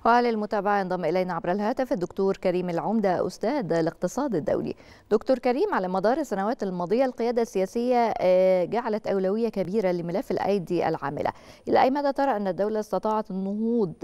وعلى المتابعة ينضم إلينا عبر الهاتف الدكتور كريم العمدة أستاذ الاقتصاد الدولي. دكتور كريم، على مدار السنوات الماضية القيادة السياسية جعلت أولوية كبيرة لملف الأيدي العاملة. إلى أي مدى ترى أن الدولة استطاعت النهوض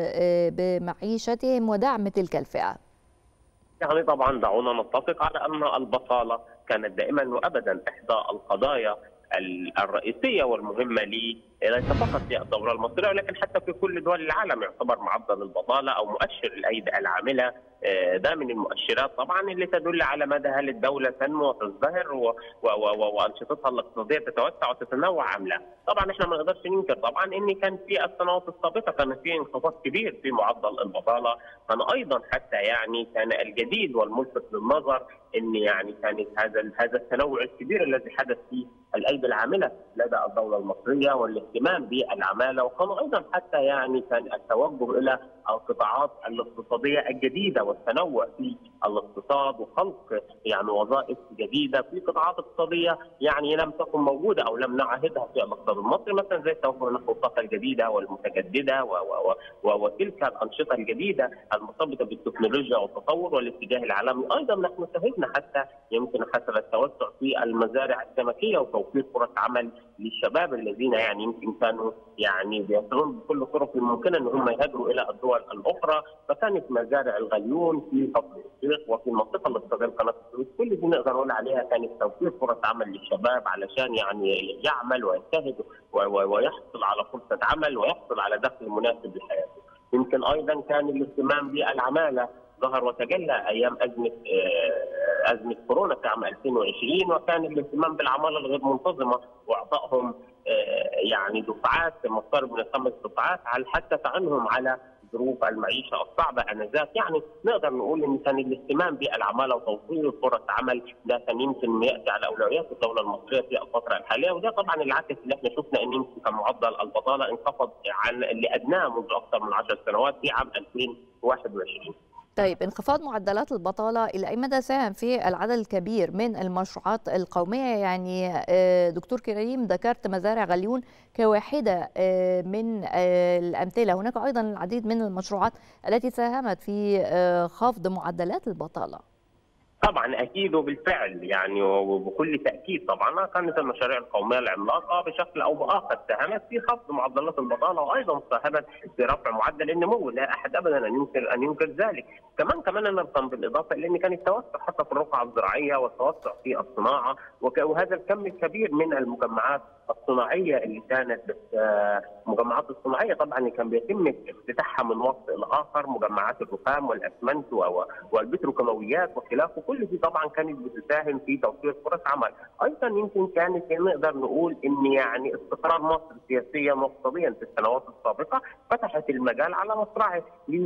بمعيشتهم ودعم تلك الفئة؟ يعني طبعا دعونا نتفق على ان البطاله كانت دائما وابدا احدى القضايا الرئيسيه والمهمه ليس فقط في الدوله المصريه ولكن حتى في كل دول العالم. يعتبر معدل البطاله او مؤشر الايدي العامله ده من المؤشرات طبعا اللي تدل على مدى هل الدوله تنمو وتزدهر وانشطتها الاقتصاديه تتوسع وتتنوع ام لا. طبعا احنا ما نقدرش ننكر طبعا ان كان في السنوات السابقه كان في انخفاض كبير في معدل البطاله. كان ايضا حتى كان الجديد والملفت للنظر ان كانت هذا التنوع الكبير الذي حدث في الايدي العامله لدى الدوله المصريه والاهتمام بالعماله، وكان ايضا حتى كان التوجه الى القطاعات الاقتصاديه الجديده والتنوع في الاقتصاد وخلق وظائف جديده في قطاعات اقتصاديه لم تكن موجوده او لم نعهدها في الاقتصاد المصري، مثلا زي التوجه نحو الطاقه الجديده والمتجدده وتلك الانشطه الجديده المرتبطه بالتكنولوجيا والتطور والاتجاه العالمي. ايضا نحن شهدنا حتى يمكن حسب التوسع في المزارع السمكيه وتوفير فرص عمل للشباب الذين يمكن كانوا بيسعون بكل الطرق الممكنه ان هم يهاجروا الى الدول الاخرى. فكانت مزارع الغليون في كفر الشيخ وفي المنطقه الاقتصاديه قناه السويس كل دي نقدر نقول عليها كانت توفير فرص عمل للشباب علشان يعمل ويجتهد ويحصل على فرصه عمل ويحصل على دخل مناسب لحياته. يمكن ايضا كان الاهتمام بالعماله ظهر وتجلى ايام ازمه كورونا في عام 2020، وكان الاهتمام بالعماله الغير منتظمه واعطائهم دفعات مقترب من 5 دفعات على الحث عنهم على ظروف المعيشه الصعبه انذاك. نقدر نقول ان كان الاهتمام بالعماله وتوفير فرص عمل ده كان يمكن ياتي على اولويات الدوله المصريه في الفتره الحاليه، وده طبعا العكس اللي احنا شفنا ان يمكن كان معدل البطاله انخفض عن اللي ادناه منذ اكثر من 10 سنوات في عام 2021. طيب، انخفاض معدلات البطالة إلى أي مدى ساهم في العدد الكبير من المشروعات القومية؟ دكتور كريم ذكرت مزارع غليون كواحدة من الأمثلة، هناك أيضا العديد من المشروعات التي ساهمت في خفض معدلات البطالة. طبعا اكيد وبالفعل وبكل تاكيد طبعا كانت المشاريع القوميه العملاقه بشكل او باخر ساهمت في خفض معدلات البطاله وايضا ساهمت في رفع معدل النمو، لا احد ابدا ان ينكر ذلك. كمان انا بالاضافه الى ان كان التوسع حتى في الرقعه الزراعيه والتوسع في الصناعه وهذا الكم الكبير من المجمعات الصناعيه اللي كانت المجمعات الصناعيه طبعا اللي كان بيتم افتتاحها من وقت لاخر، مجمعات الرخام والاسمنت والبتروكيماويات وخلافه، كل دي طبعا كانت بتساهم في توفير فرص عمل. ايضا يمكن كانت نقدر نقول ان استقرار مصر سياسيا واقتصاديا في السنوات السابقه فتحت المجال على مصراعي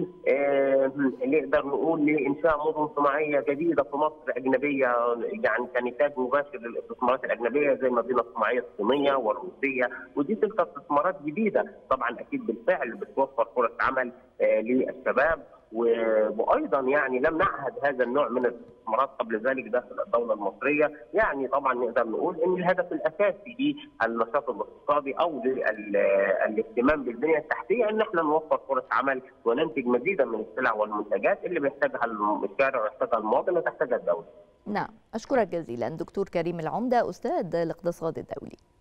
نقدر نقول لانشاء مدن صناعيه جديده في مصر اجنبيه كنتاج مباشر للاستثمارات الاجنبيه زي المدينه الصناعيه الصينيه والروسيه، ودي تلك استثمارات جديده طبعا اكيد بالفعل بتوفر فرص عمل للشباب. وايضا لم نعهد هذا النوع من الاستثمارات قبل ذلك داخل الدوله المصريه. طبعا نقدر نقول ان الهدف الاساسي للنشاط الاقتصادي او للاهتمام بالبنيه التحتيه ان احنا نوفر فرص عمل وننتج مزيدا من السلع والمنتجات اللي بيحتاجها الشارع ويحتاجها المواطن وتحتاجها الدوله. نعم، اشكرك جزيلا دكتور كريم العمدة استاذ الاقتصاد الدولي.